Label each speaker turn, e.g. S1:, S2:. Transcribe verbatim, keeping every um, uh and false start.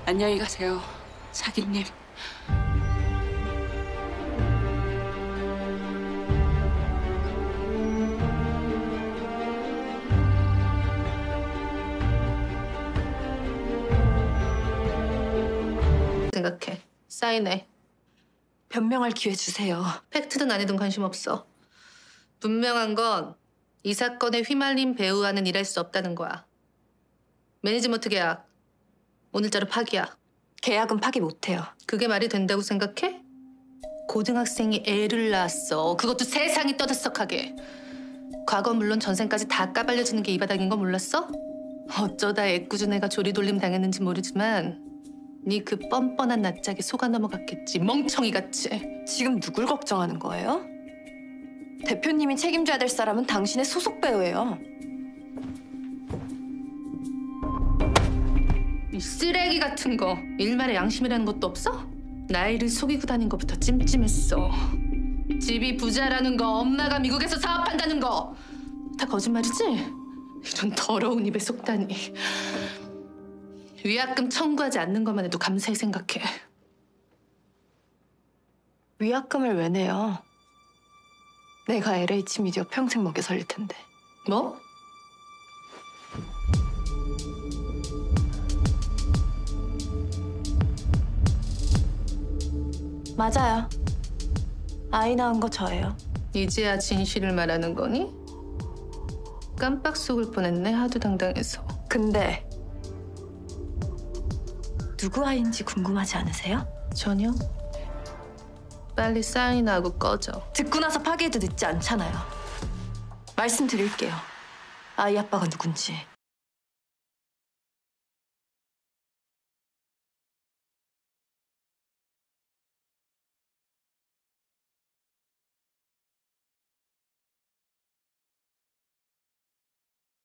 S1: 안녕히 가세요, 자기님.
S2: 생각해. 사인해.
S3: 변명할 기회 주세요.
S2: 팩트든 아니든 관심 없어. 분명한 건 이 사건에 휘말린 배우와는 일할 수 없다는 거야. 매니지먼트 계약 오늘자로 파기야.
S3: 계약은 파기 못해요.
S2: 그게 말이 된다고 생각해? 고등학생이 애를 낳았어. 그것도 세상이 떠들썩하게. 과거 물론 전생까지 다 까발려지는 게 이 바닥인 거 몰랐어? 어쩌다 애꿎은 애가 조리돌림 당했는지 모르지만 네 그 뻔뻔한 낯짝에 속아 넘어갔겠지. 멍청이같이.
S3: 지금 누굴 걱정하는 거예요? 대표님이 책임져야 될 사람은 당신의 소속 배우예요.
S2: 이 쓰레기 같은 거. 일말의 양심이라는 것도 없어? 나이를 속이고 다닌 것부터 찜찜했어. 집이 부자라는 거, 엄마가 미국에서 사업한다는 거. 다 거짓말이지? 이런 더러운 입에 속다니. 위약금 청구하지 않는 것만 해도 감사히 생각해.
S3: 위약금을 왜 내요? 내가 엘에이치 미디어 평생 먹여 살릴 텐데.
S2: 뭐?
S3: 맞아요. 아이 낳은 거 저예요.
S2: 이제야 진실을 말하는 거니? 깜빡 속을 뻔했네, 하도 당당해서.
S3: 근데 누구 아이인지 궁금하지 않으세요?
S2: 전혀? 빨리 사인하고 꺼져.
S3: 듣고 나서 파기해도 늦지 않잖아요. 말씀드릴게요. 아이 아빠가 누군지.